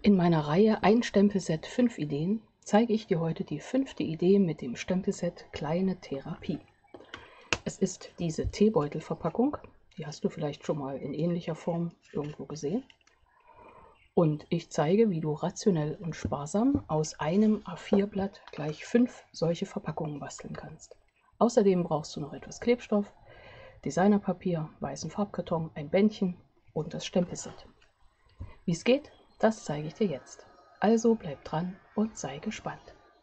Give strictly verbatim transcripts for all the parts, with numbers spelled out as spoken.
In meiner Reihe Ein Stempelset, fünf Ideen zeige ich dir heute die fünfte Idee mit dem Stempelset Kleine Therapie. Es ist diese Teebeutelverpackung, die hast du vielleicht schon mal in ähnlicher Form irgendwo gesehen. Und ich zeige, wie du rationell und sparsam aus einem A vier Blatt gleich fünf solche Verpackungen basteln kannst. Außerdem brauchst du noch etwas Klebstoff, Designerpapier, weißen Farbkarton, ein Bändchen und das Stempelset. Wie es geht, das zeige ich dir jetzt. Also bleib dran und sei gespannt.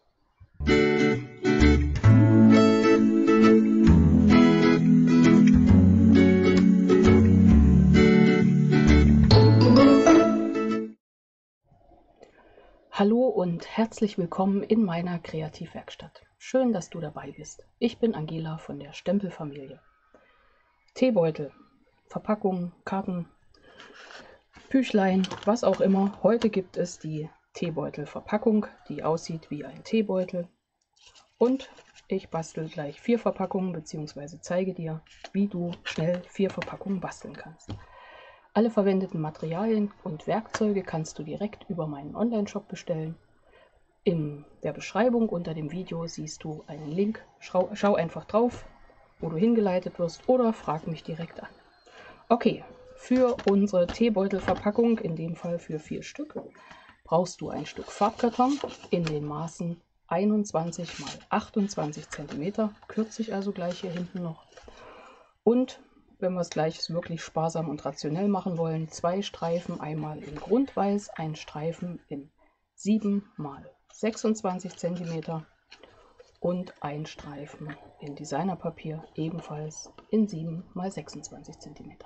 Hallo und herzlich willkommen in meiner Kreativwerkstatt. Schön, dass du dabei bist. Ich bin Angela von der Stempelfamilie. Teebeutel, Verpackungen, Karten, Büchlein, was auch immer. Heute gibt es die Teebeutelverpackung, die aussieht wie ein Teebeutel. Und ich bastel gleich vier Verpackungen bzw. zeige dir, wie du schnell vier Verpackungen basteln kannst. Alle verwendeten Materialien und Werkzeuge kannst du direkt über meinen Online-Shop bestellen. In der Beschreibung unter dem Video siehst du einen Link. Schau, schau einfach drauf, wo du hingeleitet wirst, oder frag mich direkt an. Okay. Für unsere Teebeutelverpackung, in dem Fall für vier Stück, brauchst du ein Stück Farbkarton in den Maßen einundzwanzig mal achtundzwanzig Zentimeter, kürze ich also gleich hier hinten noch. Und wenn wir es gleich wirklich sparsam und rationell machen wollen, zwei Streifen, einmal in Grundweiß, ein Streifen in sieben mal sechsundzwanzig Zentimeter und ein Streifen in Designerpapier, ebenfalls in sieben mal sechsundzwanzig Zentimeter.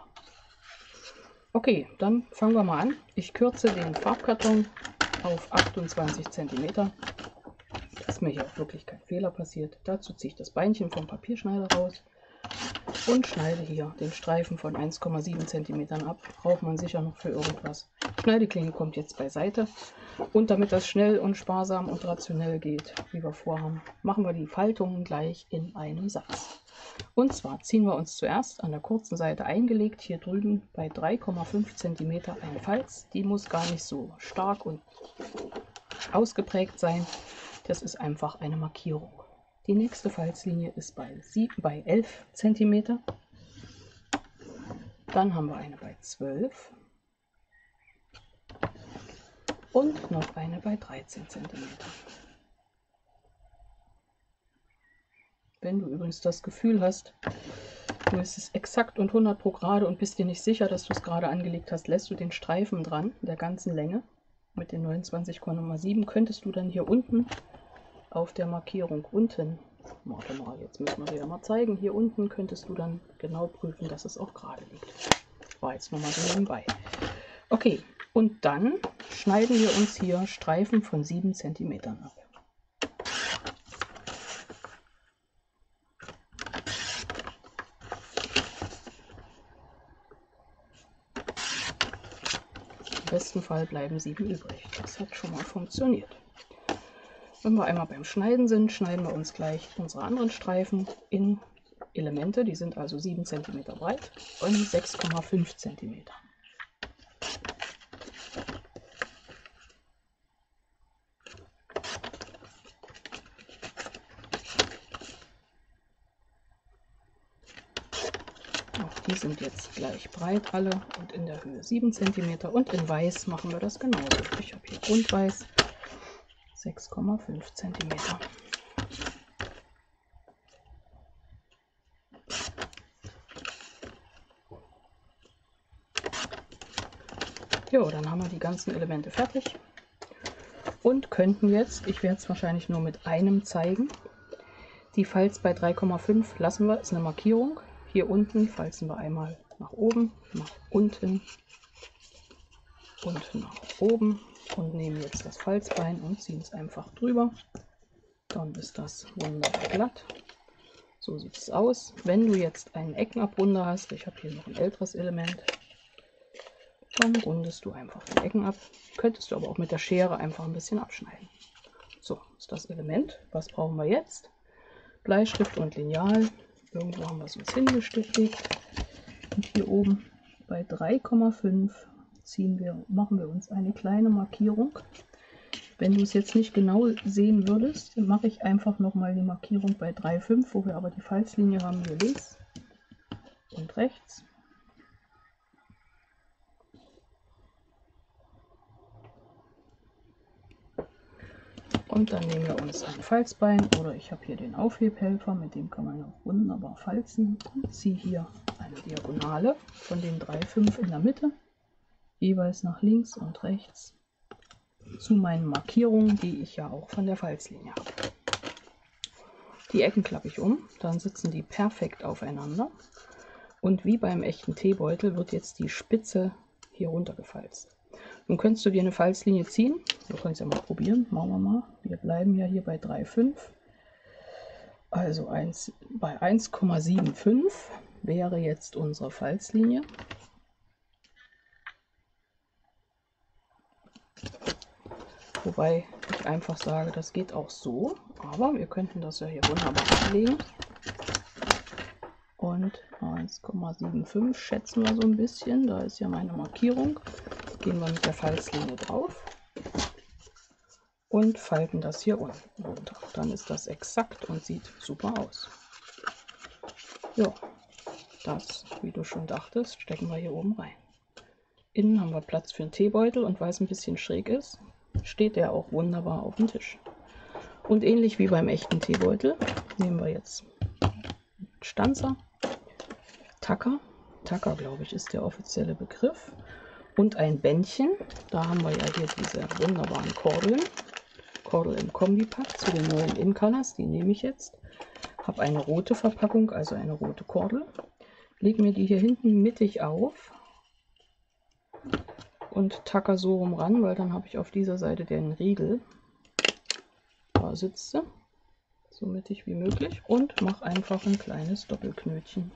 Okay, dann fangen wir mal an. Ich kürze den Farbkarton auf achtundzwanzig Zentimeter, dass mir hier wirklich kein Fehler passiert. Dazu ziehe ich das Beinchen vom Papierschneider raus und schneide hier den Streifen von eins Komma sieben Zentimetern ab. Braucht man sicher noch für irgendwas. Schneideklinge kommt jetzt beiseite. Und damit das schnell und sparsam und rationell geht, wie wir vorhaben, machen wir die Faltungen gleich in einem Satz. Und zwar ziehen wir uns zuerst an der kurzen Seite eingelegt, hier drüben bei drei Komma fünf Zentimeter eine Falz. Die muss gar nicht so stark und ausgeprägt sein. Das ist einfach eine Markierung. Die nächste Falzlinie ist bei, bei elf Zentimeter. Dann haben wir eine bei zwölf und noch eine bei dreizehn Zentimeter. Wenn du übrigens das Gefühl hast, du bist es exakt und hundert Pro gerade und bist dir nicht sicher, dass du es gerade angelegt hast, lässt du den Streifen dran, der ganzen Länge. Mit den neunundzwanzig Komma sieben könntest du dann hier unten auf der Markierung unten, warte mal, jetzt müssen wir wieder mal zeigen, hier unten könntest du dann genau prüfen, dass es auch gerade liegt. War jetzt nochmal so nebenbei. Okay, und dann schneiden wir uns hier Streifen von sieben Zentimetern ab. Im besten Fall bleiben sieben übrig. Das hat schon mal funktioniert. Wenn wir einmal beim Schneiden sind, schneiden wir uns gleich unsere anderen Streifen in Elemente. Die sind also sieben Zentimeter breit und sechs Komma fünf Zentimeter. Auch die sind jetzt gleich breit alle und in der Höhe sieben Zentimeter. Und in Weiß machen wir das genauso. Ich habe hier Grundweiß sechs Komma fünf Zentimeter. Jo, dann haben wir die ganzen Elemente fertig und könnten jetzt, ich werde es wahrscheinlich nur mit einem zeigen, die Falz bei drei Komma fünf lassen wir, ist eine Markierung. Hier unten falzen wir einmal nach oben, nach unten und nach oben und nehmen jetzt das Falzbein und ziehen es einfach drüber. Dann ist das wunderbar glatt. So sieht es aus. Wenn du jetzt einen Eckenabrunder hast, ich habe hier noch ein älteres Element, dann rundest du einfach die Ecken ab. Könntest du aber auch mit der Schere einfach ein bisschen abschneiden. So ist das Element. Was brauchen wir jetzt? Bleistift und Lineal. Irgendwo haben wir es uns hingelegt. Und hier oben bei drei Komma fünf ziehen wir, machen wir uns eine kleine Markierung. Wenn du es jetzt nicht genau sehen würdest, mache ich einfach nochmal die Markierung bei drei Komma fünf, wo wir aber die Falzlinie haben, hier links und rechts. Und dann nehmen wir uns ein Falzbein oder ich habe hier den Aufhebhelfer, mit dem kann man auch wunderbar falzen. Und ziehe hier eine Diagonale von den drei Komma fünf in der Mitte, jeweils nach links und rechts zu meinen Markierungen, die ich ja auch von der Falzlinie habe. Die Ecken klappe ich um, dann sitzen die perfekt aufeinander und wie beim echten Teebeutel wird jetzt die Spitze hier runtergefalzt. Nun könntest du dir eine Falzlinie ziehen, du kannst ja mal probieren, machen wir mal. Wir bleiben ja hier bei drei Komma fünf, also eins, bei eins Komma fünfundsiebzig wäre jetzt unsere Falzlinie. Wobei ich einfach sage, das geht auch so, aber wir könnten das ja hier wunderbar ablegen. Und eins Komma fünfundsiebzig schätzen wir so ein bisschen, da ist ja meine Markierung. Gehen wir mit der Falzlinie drauf und falten das hier unten runter. Dann ist das exakt und sieht super aus. Ja, das, wie du schon dachtest, stecken wir hier oben rein. Innen haben wir Platz für einen Teebeutel und weil es ein bisschen schräg ist, steht der auch wunderbar auf dem Tisch. Und ähnlich wie beim echten Teebeutel nehmen wir jetzt Stanzer, Tacker, Tacker glaube ich ist der offizielle Begriff, und ein Bändchen. Da haben wir ja hier diese wunderbaren Kordeln, Kordel im Kombipack zu den neuen In-Colors, die nehme ich jetzt. Habe eine rote Verpackung, also eine rote Kordel, lege mir die hier hinten mittig auf und tacker so rum ran, weil dann habe ich auf dieser Seite den Riegel. Da sitzt sie, so mittig wie möglich, und mache einfach ein kleines Doppelknötchen.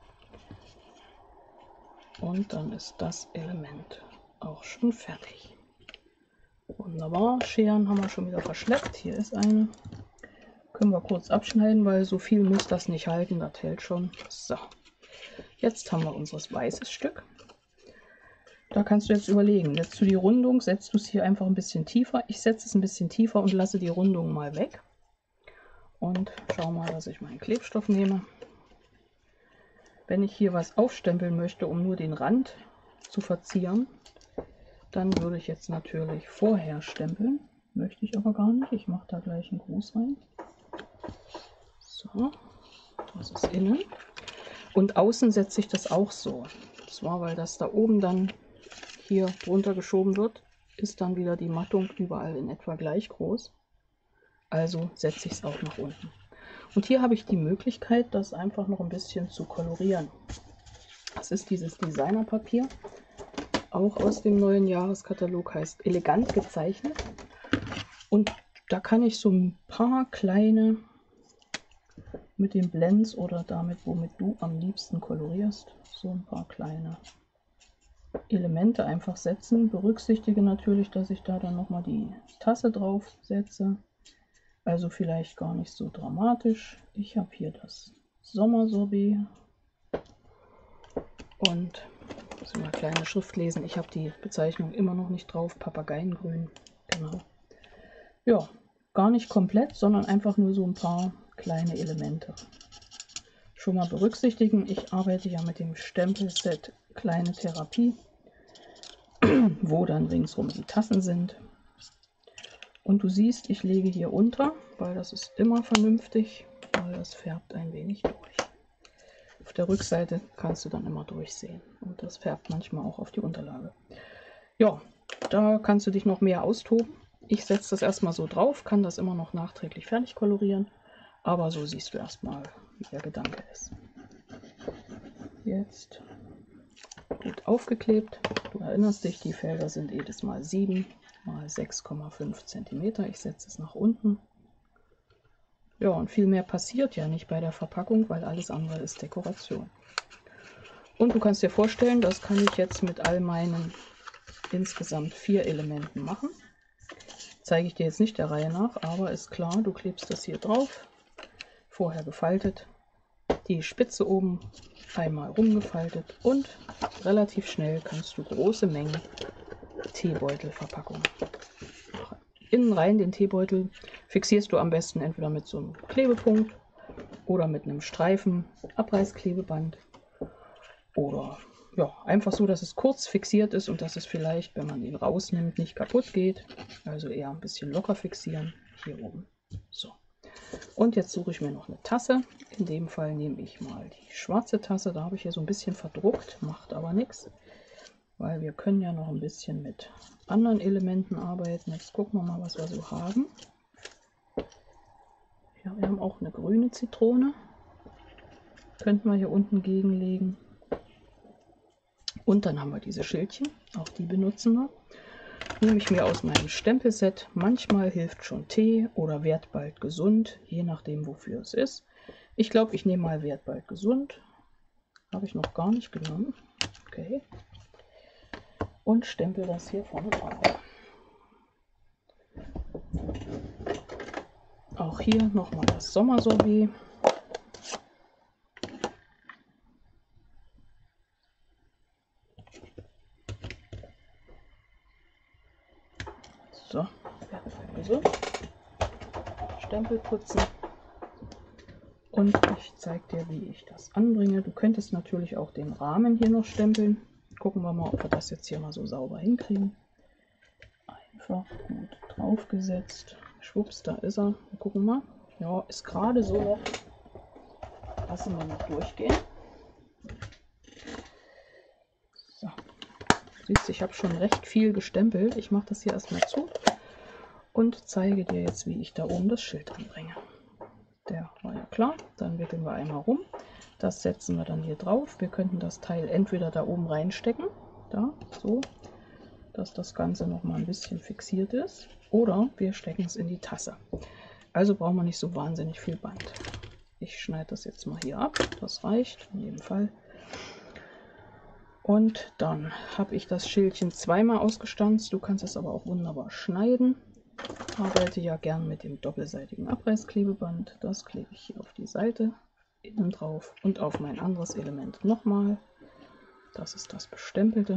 Und dann ist das Element auch schon fertig. Wunderbar, Scheren haben wir schon wieder verschleppt. Hier ist eine. Können wir kurz abschneiden, weil so viel muss das nicht halten, das hält schon. So, jetzt haben wir unser weißes Stück. Da kannst du jetzt überlegen, setzt du die Rundung, setzt du es hier einfach ein bisschen tiefer. Ich setze es ein bisschen tiefer und lasse die Rundung mal weg. Und schau mal, dass ich meinen Klebstoff nehme. Wenn ich hier was aufstempeln möchte, um nur den Rand zu verzieren, dann würde ich jetzt natürlich vorher stempeln. Möchte ich aber gar nicht. Ich mache da gleich einen Gruß rein. So, das ist innen. Und außen setze ich das auch so. Das war, weil das da oben dann hier drunter geschoben wird, ist dann wieder die Mattung überall in etwa gleich groß. Also setze ich es auch nach unten. Und hier habe ich die Möglichkeit, das einfach noch ein bisschen zu kolorieren. Das ist dieses Designerpapier, auch aus dem neuen Jahreskatalog, heißt Elegant gezeichnet. Und da kann ich so ein paar kleine mit den Blends oder damit, womit du am liebsten kolorierst, so ein paar kleine Elemente einfach setzen. Berücksichtige natürlich, dass ich da dann nochmal die Tasse drauf setze. Also vielleicht gar nicht so dramatisch. Ich habe hier das Sommersorbet und so eine kleine Schrift lesen. Ich habe die Bezeichnung immer noch nicht drauf. Papageiengrün. Genau. Ja, gar nicht komplett, sondern einfach nur so ein paar kleine Elemente. Schon mal berücksichtigen, ich arbeite ja mit dem Stempelset Kleine Therapie, wo dann ringsrum die Tassen sind. Und du siehst, ich lege hier unter, weil das ist immer vernünftig, weil das färbt ein wenig durch. Auf der Rückseite kannst du dann immer durchsehen und das färbt manchmal auch auf die Unterlage. Ja, da kannst du dich noch mehr austoben. Ich setze das erstmal so drauf, kann das immer noch nachträglich fertig kolorieren, aber so siehst du erstmal, wie der Gedanke ist. Jetzt gut aufgeklebt. Du erinnerst dich, die Felder sind jedes Mal sieben mal sechs Komma fünf Zentimeter. Ich setze es nach unten. Ja, und viel mehr passiert ja nicht bei der Verpackung, weil alles andere ist Dekoration. Und du kannst dir vorstellen, das kann ich jetzt mit all meinen insgesamt vier Elementen machen. Zeige ich dir jetzt nicht der Reihe nach, aber ist klar, du klebst das hier drauf, vorher gefaltet, die Spitze oben einmal rumgefaltet und relativ schnell kannst du große Mengen Teebeutelverpackung machen. Innen rein den Teebeutel fixierst du am besten entweder mit so einem Klebepunkt oder mit einem Streifen Abreißklebeband oder ja, einfach so, dass es kurz fixiert ist und dass es vielleicht, wenn man ihn rausnimmt, nicht kaputt geht. Also eher ein bisschen locker fixieren hier oben. So. Und jetzt suche ich mir noch eine Tasse. In dem Fall nehme ich mal die schwarze Tasse. Da habe ich hier so ein bisschen verdruckt, macht aber nichts, weil wir können ja noch ein bisschen mit anderen Elementen arbeiten. Jetzt gucken wir mal, was wir so haben. Ja, wir haben auch eine grüne Zitrone. Könnten wir hier unten gegenlegen. Und dann haben wir diese Schildchen, auch die benutzen wir. Nehme ich mir aus meinem Stempelset. Manchmal hilft schon Tee oder Werd bald gesund, je nachdem wofür es ist. Ich glaube, ich nehme mal Werd bald gesund. Habe ich noch gar nicht genommen. Okay. Und stempel das hier vorne drauf. Auch hier nochmal das Sommersorbet. So, Werd bald gesund. Stempel putzen. Und ich zeige dir, wie ich das anbringe. Du könntest natürlich auch den Rahmen hier noch stempeln. Gucken wir mal, ob wir das jetzt hier mal so sauber hinkriegen. Einfach gut draufgesetzt. Schwupps, da ist er. Wir gucken mal. Ja, ist gerade so noch. Lassen wir noch durchgehen. So. Siehst du, ich habe schon recht viel gestempelt. Ich mache das hier erstmal zu und zeige dir jetzt, wie ich da oben das Schild anbringe. Der war ja klar. Dann wickeln wir einmal rum. Das setzen wir dann hier drauf. Wir könnten das Teil entweder da oben reinstecken, da, so, dass das Ganze noch mal ein bisschen fixiert ist. Oder wir stecken es in die Tasse. Also brauchen wir nicht so wahnsinnig viel Band. Ich schneide das jetzt mal hier ab. Das reicht in jedem Fall. Und dann habe ich das Schildchen zweimal ausgestanzt. Du kannst es aber auch wunderbar schneiden. Ich arbeite ja gern mit dem doppelseitigen Abreißklebeband. Das klebe ich hier auf die Seite innen drauf und auf mein anderes Element nochmal. Das ist das bestempelte.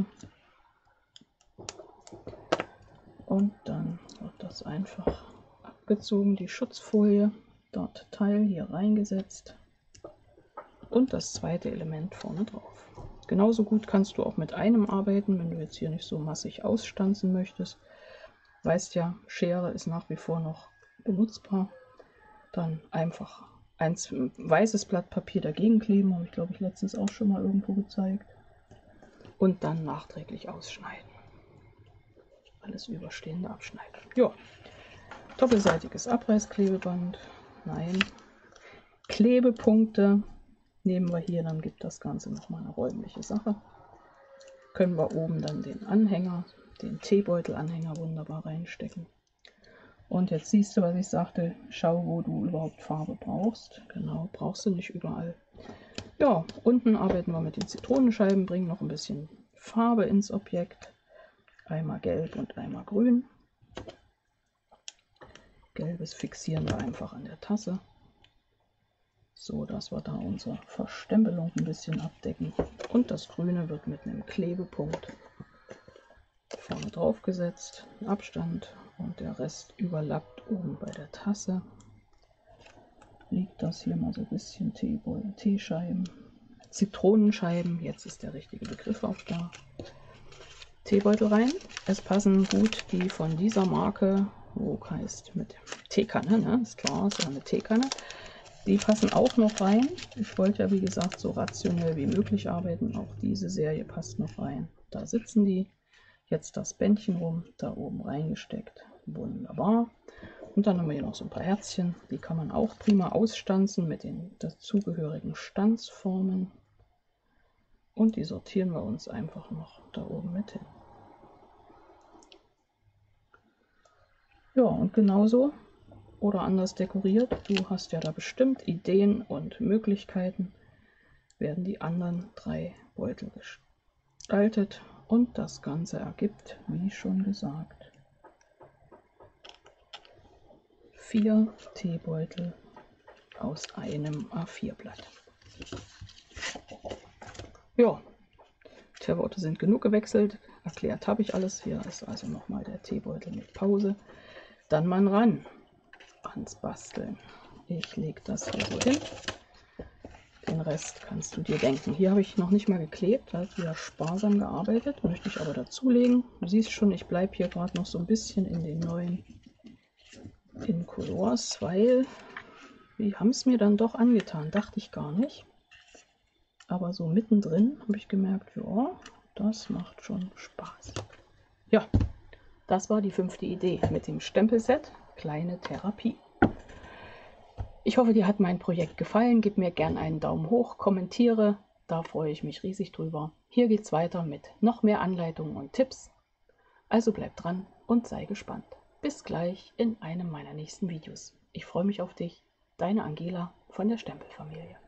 Und dann wird das einfach abgezogen, die Schutzfolie, dort Teil hier reingesetzt und das zweite Element vorne drauf. Genauso gut kannst du auch mit einem arbeiten, wenn du jetzt hier nicht so massig ausstanzen möchtest. Weißt ja, Schere ist nach wie vor noch benutzbar. Dann einfach ein weißes Blatt Papier dagegen kleben, habe ich glaube ich letztens auch schon mal irgendwo gezeigt. Und dann nachträglich ausschneiden. Alles Überstehende abschneiden. Ja, doppelseitiges Abreißklebeband. Nein. Klebepunkte nehmen wir hier, dann gibt das Ganze nochmal eine räumliche Sache. Können wir oben dann den Anhänger, den Teebeutelanhänger wunderbar reinstecken. Und jetzt siehst du, was ich sagte, schau, wo du überhaupt Farbe brauchst. Genau, brauchst du nicht überall. Ja, unten arbeiten wir mit den Zitronenscheiben, bringen noch ein bisschen Farbe ins Objekt. Einmal gelb und einmal grün. Gelbes fixieren wir einfach an der Tasse, so dass wir da unsere Verstempelung ein bisschen abdecken. Und das Grüne wird mit einem Klebepunkt vorne drauf gesetzt, Abstand, und der Rest überlappt oben bei der Tasse. Liegt das hier mal so ein bisschen Teebeutel, Teescheiben, Zitronenscheiben, jetzt ist der richtige Begriff auch da. Teebeutel rein. Es passen gut die von dieser Marke, wo heißt mit Teekanne, ne? Ist klar, ist ja eine Teekanne. Die passen auch noch rein. Ich wollte ja wie gesagt so rationell wie möglich arbeiten. Auch diese Serie passt noch rein. Da sitzen die. Jetzt das Bändchen rum, da oben reingesteckt. Wunderbar. Und dann haben wir hier noch so ein paar Herzchen. Die kann man auch prima ausstanzen mit den dazugehörigen Stanzformen. Und die sortieren wir uns einfach noch da oben mit hin. Ja, und genauso oder anders dekoriert, du hast ja da bestimmt Ideen und Möglichkeiten, werden die anderen drei Beutel gestaltet. Und das Ganze ergibt, wie schon gesagt, vier Teebeutel aus einem A vier Blatt. Ja, Teeworte sind genug gewechselt. Erklärt habe ich alles. Hier ist also nochmal der Teebeutel mit Pause. Dann mal ran ans Basteln. Ich lege das hier so hin. Den Rest kannst du dir denken. Hier habe ich noch nicht mal geklebt, da ist wieder sparsam gearbeitet. Möchte ich aber dazulegen. Du siehst schon, ich bleibe hier gerade noch so ein bisschen in den neuen Incolors, weil die haben es mir dann doch angetan. Dachte ich gar nicht. Aber so mittendrin habe ich gemerkt, ja, das macht schon Spaß. Ja, das war die fünfte Idee mit dem Stempelset Kleine Therapie. Ich hoffe, dir hat mein Projekt gefallen. Gib mir gern einen Daumen hoch, kommentiere, da freue ich mich riesig drüber. Hier geht's weiter mit noch mehr Anleitungen und Tipps. Also bleib dran und sei gespannt. Bis gleich in einem meiner nächsten Videos. Ich freue mich auf dich. Deine Angela von der Stempelfamilie.